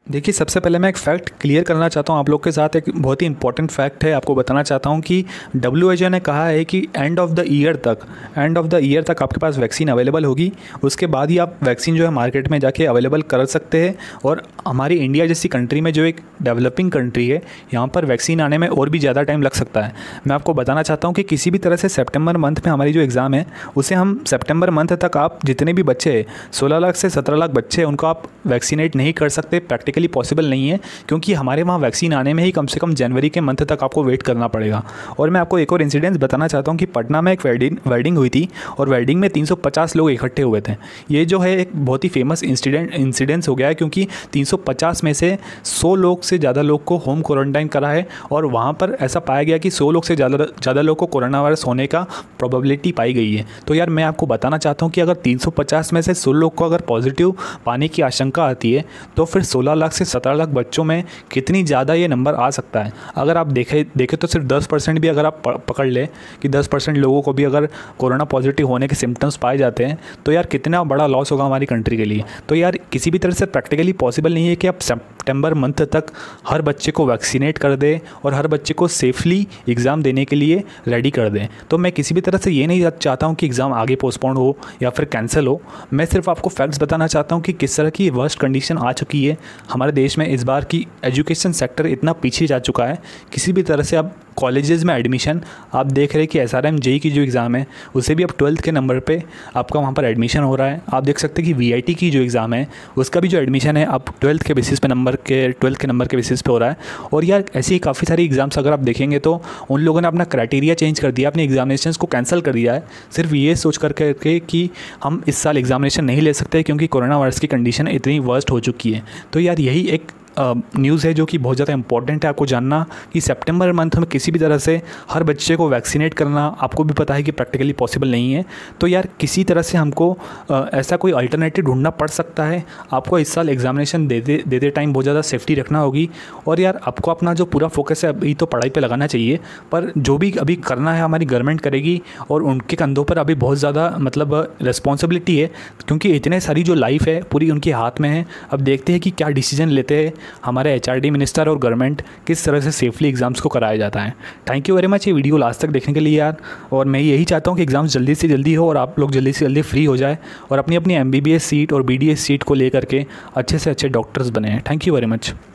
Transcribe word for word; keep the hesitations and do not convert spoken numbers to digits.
देखिए, सबसे पहले मैं एक फ़ैक्ट क्लियर करना चाहता हूँ आप लोग के साथ। एक बहुत ही इंपॉर्टेंट फैक्ट है, आपको बताना चाहता हूँ कि डब्ल्यू एच ओ ने कहा है कि एंड ऑफ द ईयर तक एंड ऑफ द ईयर तक आपके पास वैक्सीन अवेलेबल होगी। उसके बाद ही आप वैक्सीन जो है मार्केट में जाके अवेलेबल कर सकते हैं। और हमारी इंडिया जैसी कंट्री में, जो एक डेवलपिंग कंट्री है, यहाँ पर वैक्सीन आने में और भी ज़्यादा टाइम लग सकता है। मैं आपको बताना चाहता हूँ कि किसी भी तरह से सेप्टेम्बर मंथ में हमारी जो एग्ज़ाम है, उसे हम सेप्टेम्बर मंथ तक आप जितने भी बच्चे सोलह लाख से सत्रह लाख बच्चे हैं, उनको आप वैक्सीनेट नहीं कर सकते। प्रैक्टिकली पॉसिबल नहीं है, क्योंकि हमारे वहाँ वैक्सीन आने में ही कम से कम जनवरी के मंथ तक आपको वेट करना पड़ेगा। और मैं आपको एक और इंसिडेंस बताना चाहता हूँ कि पटना में एक वेडिंग वेडिंग हुई थी और वेडिंग में तीन सौ पचास लोग इकट्ठे हुए थे। ये जो है एक बहुत ही फेमस इंसिडेंट इंसिडेंस हो गया है, क्योंकि तीन सौ पचास में से सौ लोग से ज़्यादा लोग को होम क्वारंटाइन करा है और वहाँ पर ऐसा पाया गया कि सौ लोग से ज़्यादा ज़्यादा लोग को कोरोना वायरस होने का प्रोबेबिलिटी पाई गई है। तो यार, मैं आपको बताना चाहता हूँ कि अगर तीन सौ पचास में से सौ लोग को अगर पॉजिटिव पाने की आशंका आती है, तो फिर सोलह लाख से सत्रह लाख बच्चों में कितनी ज़्यादा ये नंबर आ सकता है। अगर आप देखें देखें तो सिर्फ दस परसेंट भी अगर आप पकड़ ले कि दस परसेंट लोगों को भी अगर कोरोना पॉजिटिव होने के सिम्टम्स पाए जाते हैं, तो यार कितना बड़ा लॉस होगा हमारी कंट्री के लिए। तो यार, किसी भी तरह से प्रैक्टिकली पॉसिबल नहीं है कि आप सितंबर मंथ तक हर बच्चे को वैक्सीनेट कर दें और हर बच्चे को सेफली एग्ज़ाम देने के लिए रेडी कर दें। तो मैं किसी भी तरह से ये नहीं चाहता हूँ कि एग्ज़ाम आगे पोस्टपोन हो या फिर कैंसिल हो। मैं सिर्फ आपको फैक्ट्स बताना चाहता हूँ कि किस तरह की वर्स्ट कंडीशन आ चुकी है हमारे देश में। इस बार की एजुकेशन सेक्टर इतना पीछे जा चुका है, किसी भी तरह से अब कॉलेजेस में एडमिशन, आप देख रहे हैं कि S R M J E की जो एग्ज़ाम है, उसे भी अब ट्वेल्थ के नंबर पे आपका वहाँ पर एडमिशन हो रहा है। आप देख सकते हैं कि वी आई टी की जो एग्ज़ाम है, उसका भी जो एडमिशन है अब ट्वेल्थ के बेसिस पे नंबर के ट्वेल्थ के नंबर के बेसिस पे हो रहा है। और यार, ऐसी काफ़ी सारी एग्ज़ाम्स अगर आप देखेंगे तो उन लोगों ने अपना क्राइटेरिया चेंज कर दिया, अपने एग्जामिनेशंस को कैंसिल कर दिया है, सिर्फ ये सोच करके कि हम इस साल एग्जामिनेशन नहीं ले सकते क्योंकि कोरोना वायरस की कंडीशन इतनी वर्स्ट हो चुकी है। तो यार, यही एक न्यूज़ है जो कि बहुत ज़्यादा इंपॉर्टेंट है आपको जानना, कि सितंबर मंथ में किसी भी तरह से हर बच्चे को वैक्सीनेट करना आपको भी पता है कि प्रैक्टिकली पॉसिबल नहीं है। तो यार, किसी तरह से हमको आ, ऐसा कोई अल्टरनेटिव ढूंढना पड़ सकता है। आपको इस साल एग्जामिनेशन देते देते टाइम बहुत ज़्यादा सेफ्टी रखना होगी। और यार, आपको अपना जो पूरा फोकस है अभी तो पढ़ाई पर लगाना चाहिए, पर जो भी अभी करना है हमारी गवर्नमेंट करेगी और उनके कंधों पर अभी बहुत ज़्यादा मतलब रिस्पॉन्सिबिलिटी है, क्योंकि इतने सारी जो लाइफ है पूरी उनके हाथ में है। अब देखते हैं कि क्या डिसीजन लेते हैं हमारे एच आर डी मिनिस्टर और गवर्नमेंट, किस तरह से सेफली एग्ज़ाम्स को कराया जाता है। थैंक यू वेरी मच ये वीडियो लास्ट तक देखने के लिए यार। और मैं यही चाहता हूँ कि एग्ज़ाम्स जल्दी से जल्दी हो और आप लोग जल्दी से जल्दी फ्री हो जाए और अपनी अपनी M B B S seat और बी डी एस सीट को लेकर के अच्छे से अच्छे डॉक्टर्स बने हैं। Thank you very much.